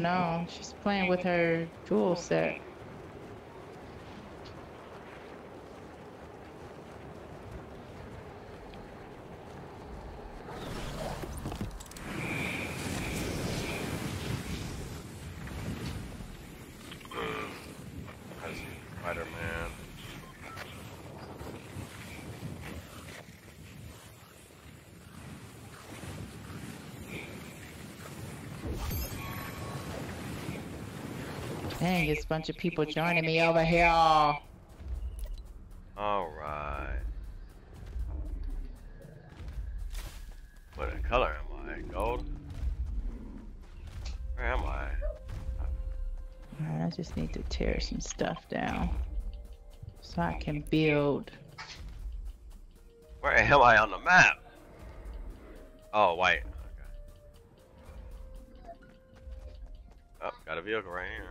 know. She's playing with her jewel set. Spider-Man. Dang, it's a bunch of people joining me over here. Alright. What color am I? Gold? Where am I? Alright, I just need to tear some stuff down so I can build. Where am I on the map? Oh, white. Okay. Oh, got a vehicle right here.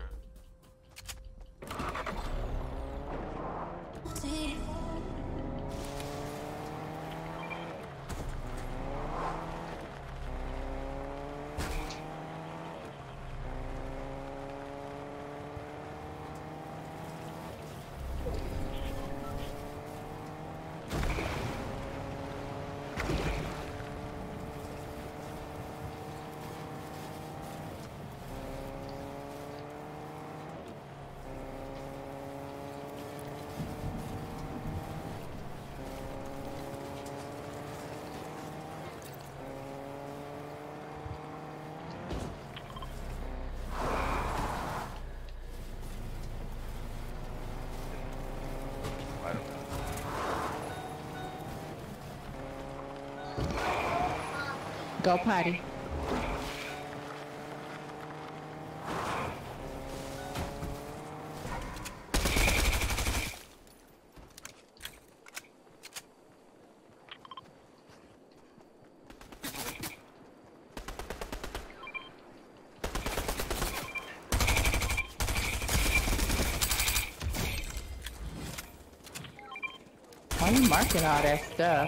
Go potty. Why are you marking all that stuff?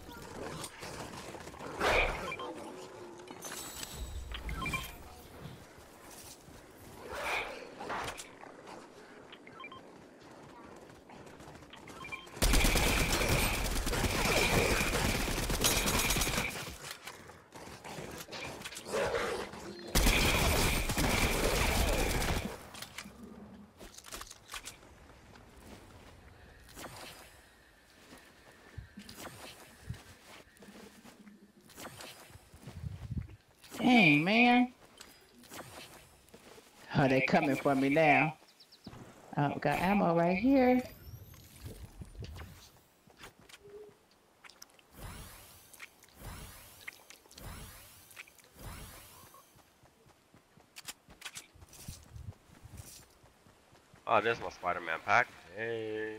Dang, man. Oh, they coming for me now. Oh, got ammo right here. Oh, there's my Spider-Man pack. Hey.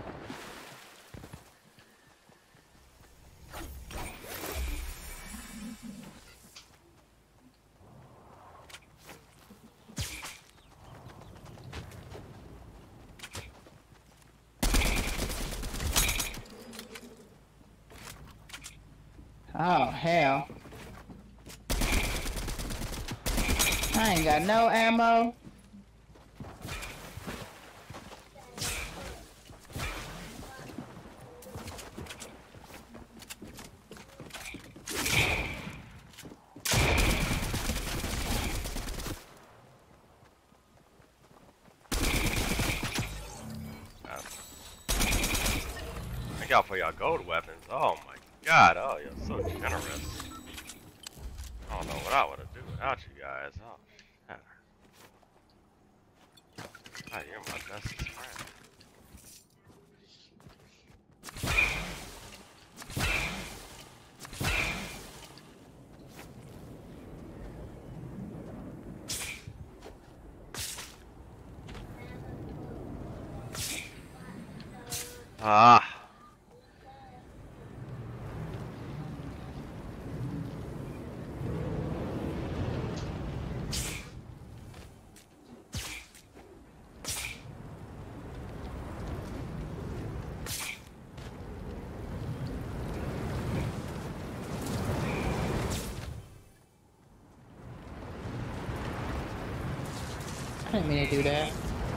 Oh, hell. I ain't got no ammo. Thank y'all for y'all gold weapons. Oh my god. Oh, you're so generous. I don't know what I would have do without you guys. Oh, shit. God, you're my bestest friend. Ah. I didn't mean to do that.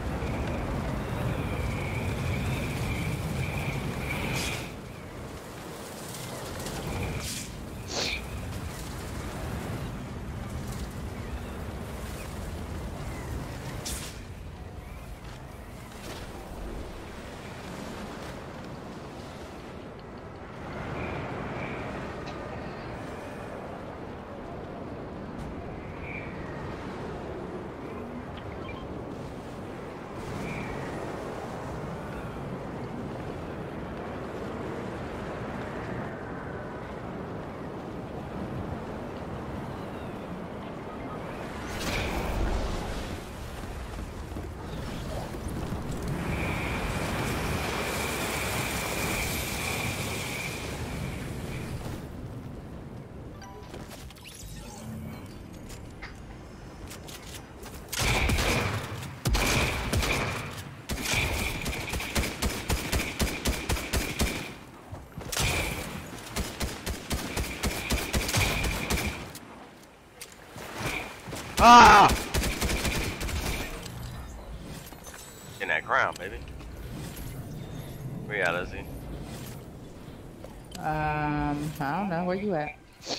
Ah! In that ground, baby. Where you at, Lizzie? I don't know. Where you at?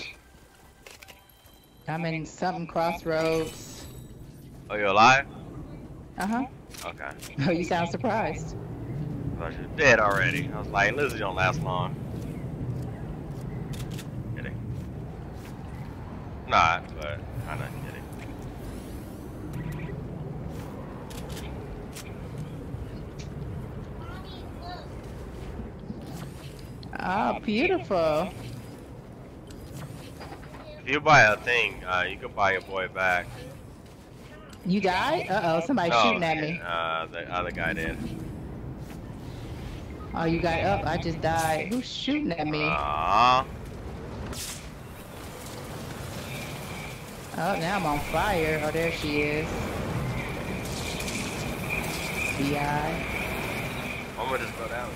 I'm in something crossroads. Oh, you alive? Uh-huh. Okay. Oh, you sound surprised. I thought you were dead already. I was like, Lizzie don't last long. Kidding. Not, but kinda kidding. Oh, beautiful. If you buy a thing, you can buy your boy back. You died? Uh-oh, somebody's shooting at me. The other guy did. Oh, you got up. I just died. Who's shooting at me? Aww. Oh, now I'm on fire. Oh, there she is. B.I. I'm gonna just go down.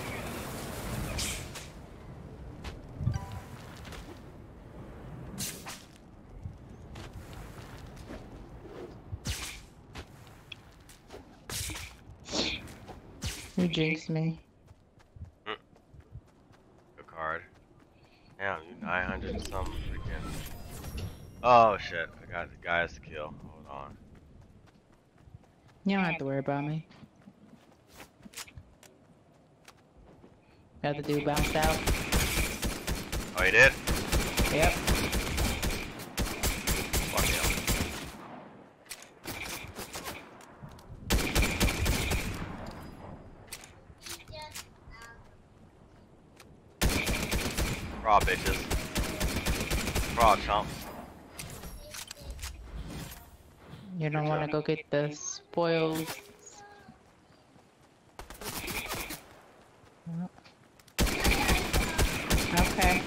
You jinxed me. Good card. Damn, you 900 and something freaking. Oh shit, I got the guys to kill. Hold on. You don't have to worry about me. The other dude bounced out. Oh, you did? Yep. Fuck him. Raw bitches. Raw chumps. You don't want to go get the spoils. Okay.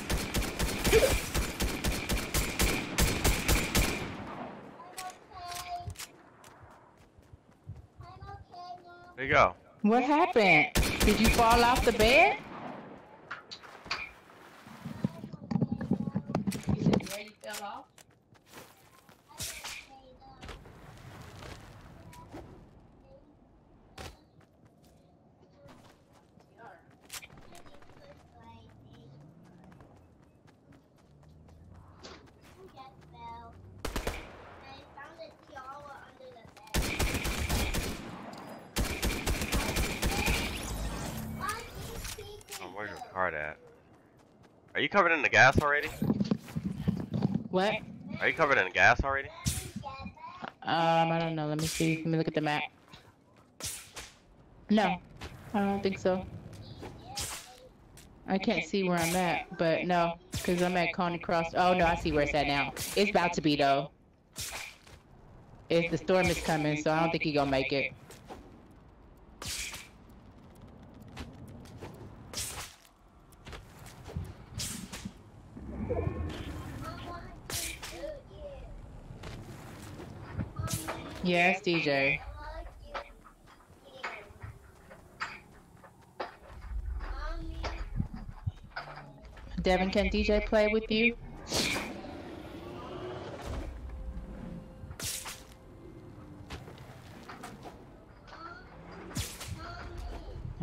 There you go. What happened? Did you fall off the bed? You said where you fell off? Where's your card at? Are you covered in the gas already? What? Are you covered in the gas already? I don't know. Let me see. Let me look at the map. No, I don't think so. I can't see where I'm at, but no, because I'm at Coney Cross. Oh no, I see where it's at now. It's about to be though. The storm is coming, so I don't think he's gonna make it. Yes, DJ. Devin, can DJ play with you?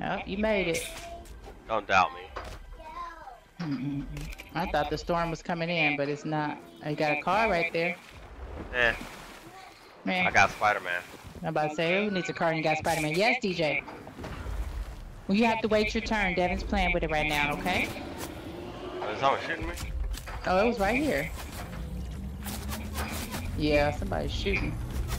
Oh, you made it. Don't doubt me. I thought the storm was coming in, but it's not. You got a car right there. Eh. Man, I got Spider-Man. I'm about to say, who needs a car and you got Spider-Man? Yes, DJ. Well, you have to wait your turn. Devin's playing with it right now, okay? Is someone shooting me? Oh, it was right here. Yeah, somebody's shooting.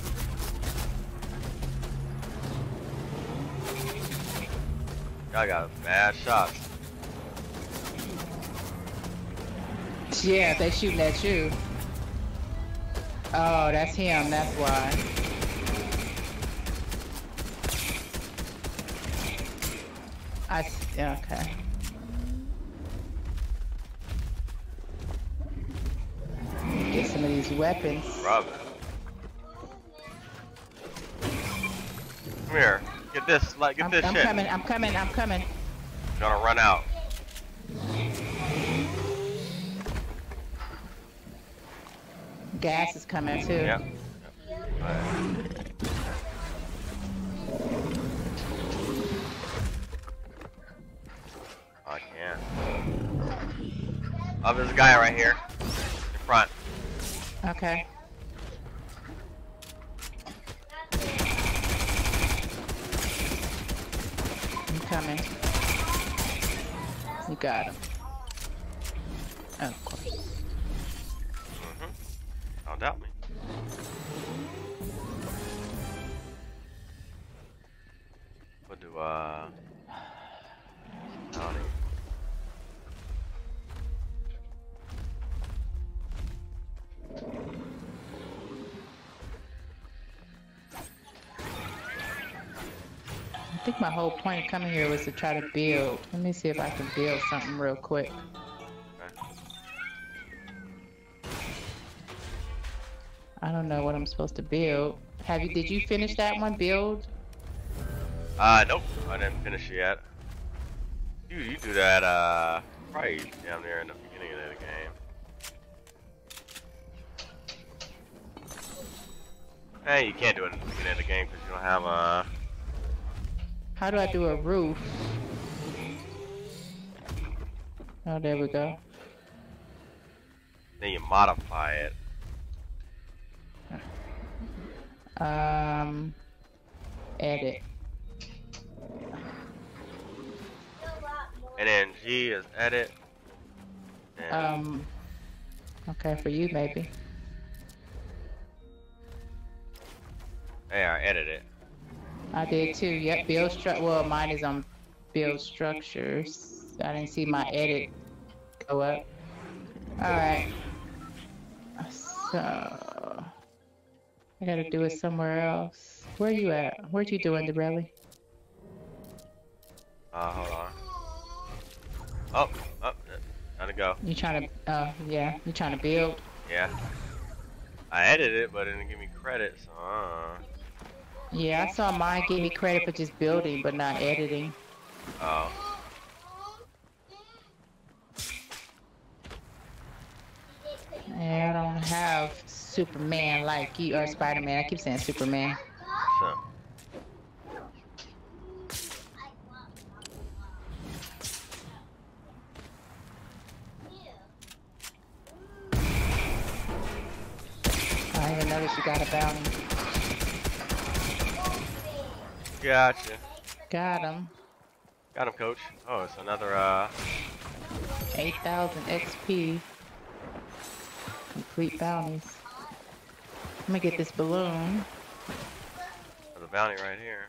Y'all got bad shots. Yeah, they shooting at you. Oh, that's him. That's why. Okay. Get some of these weapons. Rub it. Come here. Get this. Like, get this I'm shit. coming. I'm coming. I'm coming. Gonna run out. Gas is coming too. Yep. I can't. Oh, there's a guy right here. In front. Okay. I'm coming. You got him. Of course. Don't doubt me. What do Tony. I think my whole point of coming here was to try to build. Let me see if I can build something real quick. I don't know what I'm supposed to build. Did you finish that one, build? Nope. I didn't finish it yet. You do that, probably down there in the beginning of the game. Hey, you can't do it in the beginning of the game because you don't have a... How do I do a roof? Oh, there we go. Then you modify it. Edit. And then G is edit. And okay, for you maybe. hey, I edit it. I did too. Yep, build well, mine is on build structures. I didn't see my edit go up. Alright. So I gotta do it somewhere else. Where you at? Where'd you doing the rally? Hold on. Oh, gotta go. You trying to yeah, you trying to build? Yeah. I edited it, but it didn't give me credit, so yeah, I saw mine give me credit for just building, but not editing. Oh. Yeah, I don't have Superman like you, or Spider-Man. I keep saying Superman. So. I didn't even notice you got a bounty. Gotcha. Got him. Got him, coach. Oh, it's another, 8,000 XP. Complete bounties. Let me get this balloon. there's a bounty right here.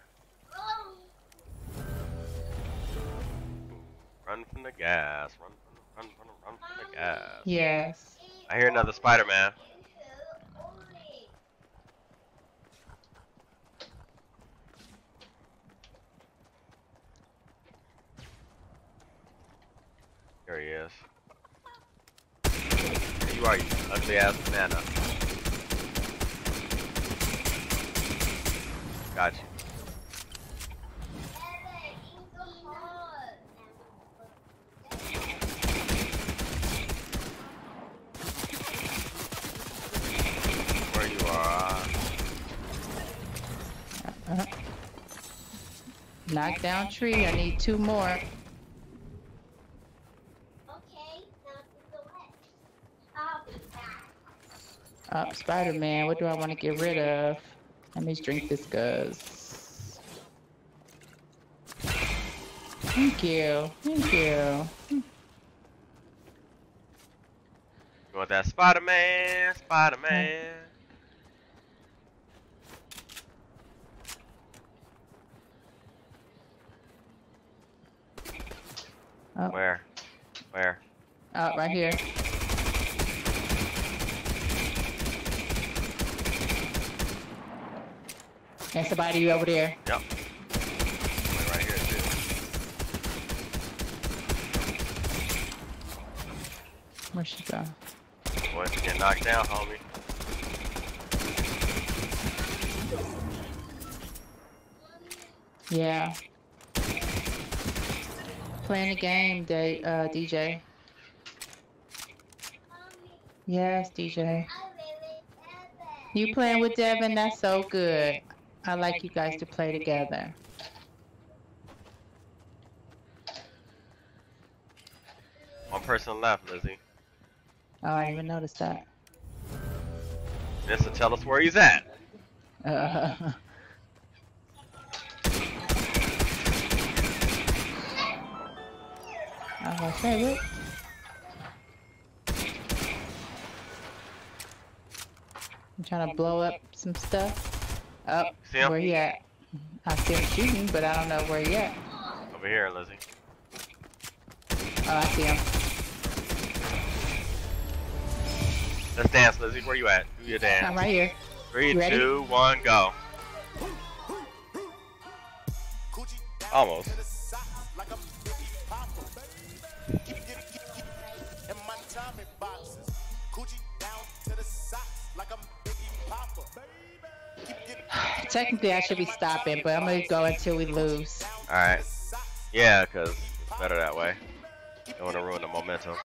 Run from the gas. Run from the gas. Yes. I hear another Spider-Man. There he is. There you are, you ugly ass banana. Got you. Where you are? Knock down tree. I need 2 more. Okay, now go ahead. I'll be back. Oh, Spider-Man. What do I want to get rid of? Let me drink this Guz. Thank you. Thank you. You want that Spider-Man? Spider-Man. Oh. Where? Where? Oh, right here. And somebody over there. Yep. Wait, right here too. Where'd she go? Boy, get knocked down, homie. Yeah. Playing a game, DJ. Yes, DJ. You playing with Devin? That's so good. I like you guys to play together. One person left, Lizzie. Oh, I didn't even notice that. Just to tell us where he's at. I was gonna say, what? I'm trying to blow up some stuff. Oh, See him? where he at? I see him shooting, but I don't know where he at. Over here, Lizzie. Oh, I see him. Let's dance, Lizzie. Where you at? Do your dance. I'm right here. 3, You ready? 2, 1, go. Almost. Technically, I should be stopping, but I'm gonna go until we lose. Alright. Yeah, because it's better that way. Don't want to ruin the momentum.